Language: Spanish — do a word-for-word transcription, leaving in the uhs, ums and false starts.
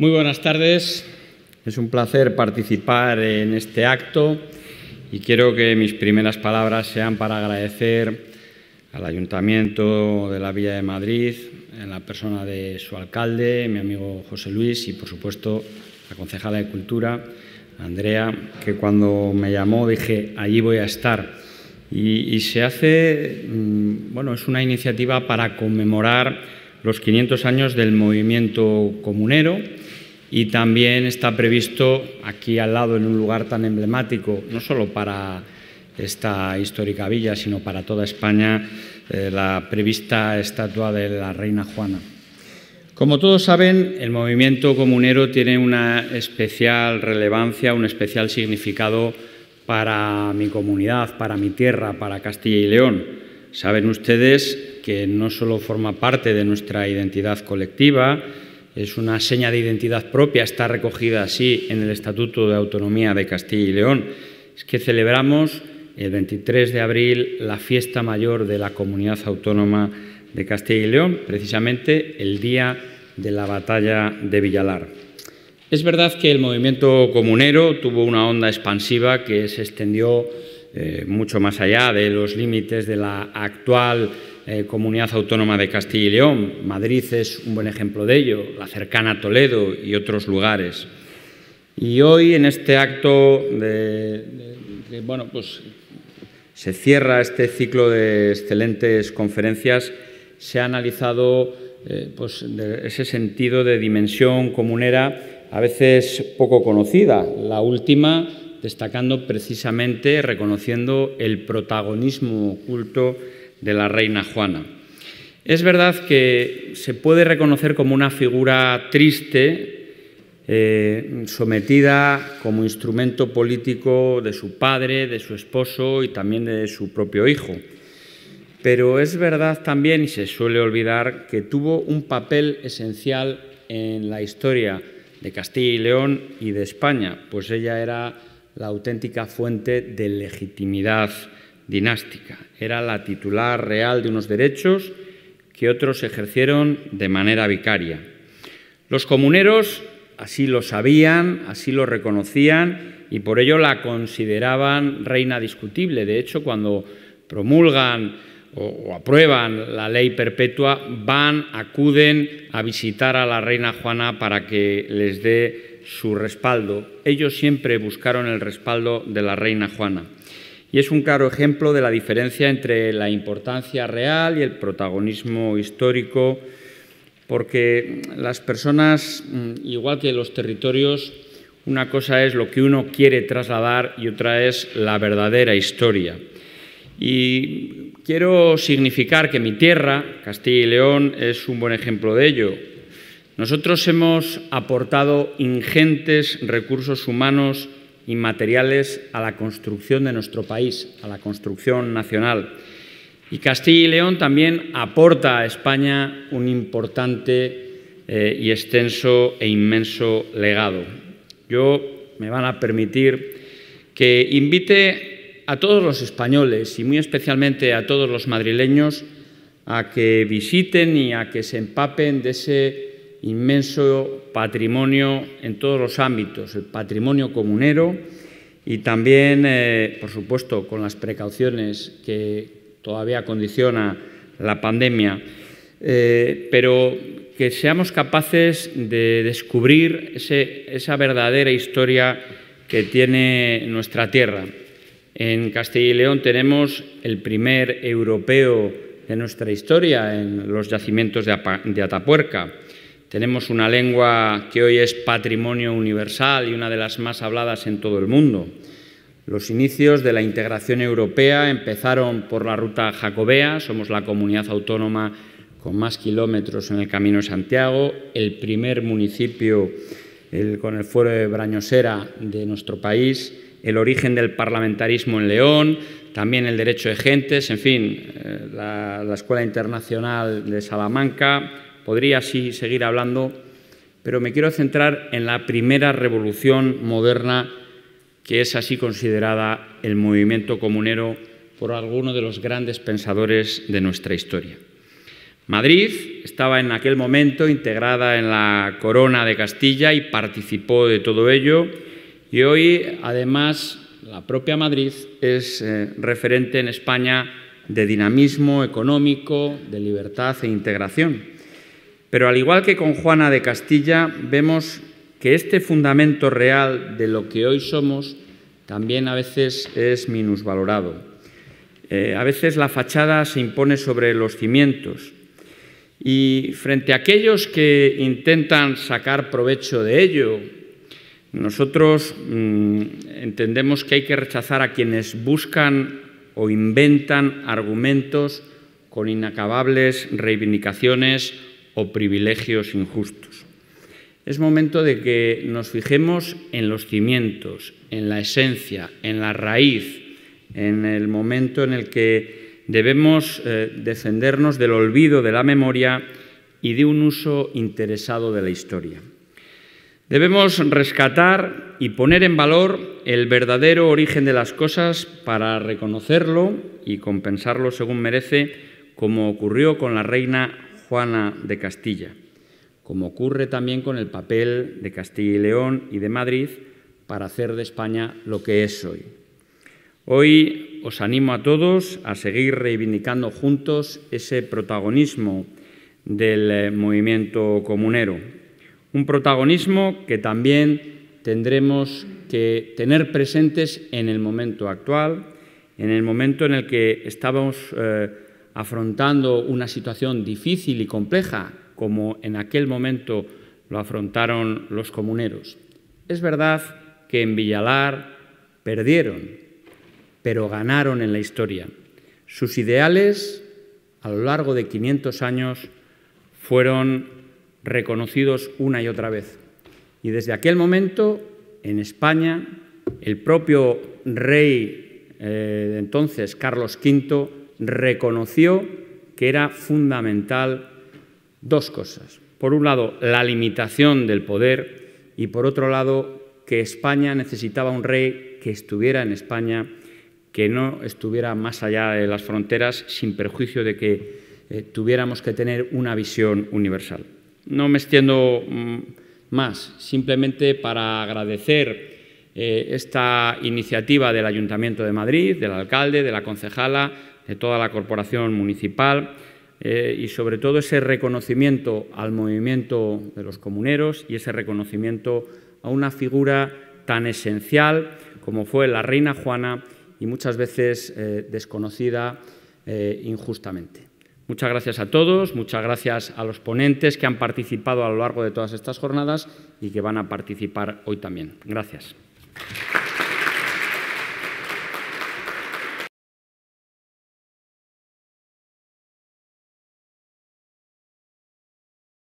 Muy buenas tardes. Es un placer participar en este acto y quiero que mis primeras palabras sean para agradecer al Ayuntamiento de la Villa de Madrid, en la persona de su alcalde, mi amigo José Luis, y por supuesto la concejala de Cultura, Andrea, que cuando me llamó dije, allí voy a estar. Y, y se hace, bueno, es una iniciativa para conmemorar los quinientos años del movimiento comunero y también está previsto aquí al lado, en un lugar tan emblemático, no solo para esta histórica villa, sino para toda España, eh, la prevista estatua de la Reina Juana. Como todos saben, el movimiento comunero tiene una especial relevancia, un especial significado para mi comunidad, para mi tierra, para Castilla y León. Saben ustedes que no solo forma parte de nuestra identidad colectiva, es una seña de identidad propia, está recogida así en el Estatuto de Autonomía de Castilla y León. Es que celebramos el veintitrés de abril la fiesta mayor de la Comunidad Autónoma de Castilla y León, precisamente el día de la batalla de Villalar. Es verdad que el movimiento comunero tuvo una onda expansiva que se extendió eh, mucho más allá de los límites de la actual eh, Comunidad Autónoma de Castilla y León. Madrid es un buen ejemplo de ello, la cercana Toledo y otros lugares. Y hoy, en este acto de, de, de bueno, pues se cierra este ciclo de excelentes conferencias, se ha analizado eh, pues, de ese sentido de dimensión comunera a veces poco conocida, la última destacando precisamente, reconociendo el protagonismo oculto de la Reina Juana. Es verdad que se puede reconocer como una figura triste, eh, sometida como instrumento político de su padre, de su esposo y también de su propio hijo. Pero es verdad también, y se suele olvidar, que tuvo un papel esencial en la historia de Castilla y León y de España, pues ella era la auténtica fuente de legitimidad dinástica. Era la titular real de unos derechos que otros ejercieron de manera vicaria. Los comuneros así lo sabían, así lo reconocían y por ello la consideraban reina discutible. De hecho, cuando promulgan o, o aprueban la ley perpetua, van, acuden a visitar a la Reina Juana para que les dé su respaldo. Ellos siempre buscaron el respaldo de la Reina Juana. Y es un claro ejemplo de la diferencia entre la importancia real y el protagonismo histórico, porque las personas, igual que los territorios, una cosa es lo que uno quiere trasladar y otra es la verdadera historia. Y quiero significar que mi tierra, Castilla y León, es un buen ejemplo de ello. Nosotros hemos aportado ingentes recursos humanos y materiales a la construcción de nuestro país, a la construcción nacional. Y Castilla y León también aporta a España un importante eh, y extenso e inmenso legado. Yo, me van a permitir que invite a todos los españoles y muy especialmente a todos los madrileños a que visiten y a que se empapen de ese inmenso patrimonio en todos los ámbitos, el patrimonio comunero y también, eh, por supuesto, con las precauciones que todavía condiciona la pandemia, eh, pero que seamos capaces de descubrir ese, esa verdadera historia que tiene nuestra tierra. En Castilla y León tenemos el primer europeo de nuestra historia en los yacimientos de, de Atapuerca. Tenemos una lengua que hoy es patrimonio universal y una de las más habladas en todo el mundo. Los inicios de la integración europea empezaron por la ruta jacobea, somos la comunidad autónoma con más kilómetros en el Camino de Santiago, el primer municipio el, con el fuero de Brañosera de nuestro país, el origen del parlamentarismo en León, también el derecho de gentes, en fin, la, la Escuela Internacional de Salamanca. Podría así seguir hablando, pero me quiero centrar en la primera revolución moderna, que es así considerada el movimiento comunero por algunos de los grandes pensadores de nuestra historia. Madrid estaba en aquel momento integrada en la Corona de Castilla y participó de todo ello, y hoy, además, la propia Madrid es eh, referente en España de dinamismo económico, de libertad e integración. Pero al igual que con Juana de Castilla, vemos que este fundamento real de lo que hoy somos también a veces es minusvalorado. Eh, a veces la fachada se impone sobre los cimientos, y frente a aquellos que intentan sacar provecho de ello, nosotros mmm, entendemos que hay que rechazar a quienes buscan o inventan argumentos con inacabables reivindicaciones o privilegios injustos. Es momento de que nos fijemos en los cimientos, en la esencia, en la raíz, en el momento en el que debemos eh, defendernos del olvido de la memoria y de un uso interesado de la historia. Debemos rescatar y poner en valor el verdadero origen de las cosas para reconocerlo y compensarlo según merece, como ocurrió con la reina Juana de Castilla, como ocurre también con el papel de Castilla y León y de Madrid para hacer de España lo que es hoy. Hoy os animo a todos a seguir reivindicando juntos ese protagonismo del movimiento comunero, un protagonismo que también tendremos que tener presentes en el momento actual, en el momento en el que estamos eh, afrontando una situación difícil y compleja, como en aquel momento lo afrontaron los comuneros. Es verdad que en Villalar perdieron, pero ganaron en la historia. Sus ideales, a lo largo de quinientos años, fueron reconocidos una y otra vez. Y desde aquel momento, en España, el propio rey eh, de entonces, Carlos quinto, reconoció que era fundamental dos cosas. Por un lado, la limitación del poder, y por otro lado, que España necesitaba un rey que estuviera en España, que no estuviera más allá de las fronteras, sin perjuicio de que eh, tuviéramos que tener una visión universal. No me extiendo mmm, más, simplemente para agradecer eh, esta iniciativa del Ayuntamiento de Madrid, del alcalde, de la concejala, de toda la corporación municipal eh, y sobre todo ese reconocimiento al movimiento de los comuneros y ese reconocimiento a una figura tan esencial como fue la reina Juana, y muchas veces eh, desconocida eh, injustamente. Muchas gracias a todos, muchas gracias a los ponentes que han participado a lo largo de todas estas jornadas y que van a participar hoy también. Gracias.